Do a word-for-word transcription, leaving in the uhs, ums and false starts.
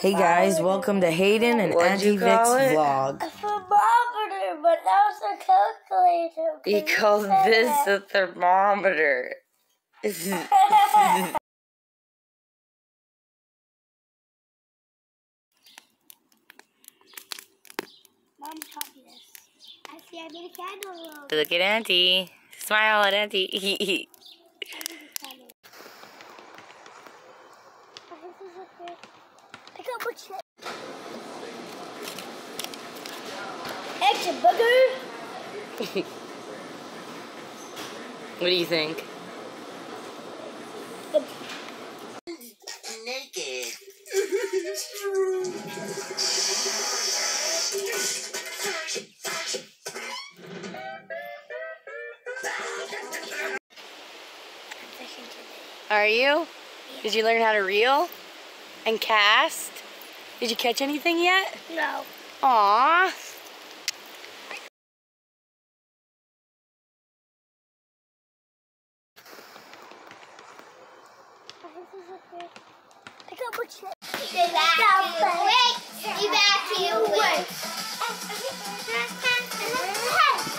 Hey guys, welcome to Hayden and What'd Auntie you call Vic's it? vlog. A thermometer, but that was a calculator. He Can you called say this that? a thermometer. Mom taught me this. I see I made a candle. Look at Auntie. Smile at Auntie. I made a candle. I got more chips. Extra booger. What do you think? Naked. Are you? Did you learn how to reel and cast? Did you catch anything yet? No. Aww. I got more chips. Evacuate. Evacuate.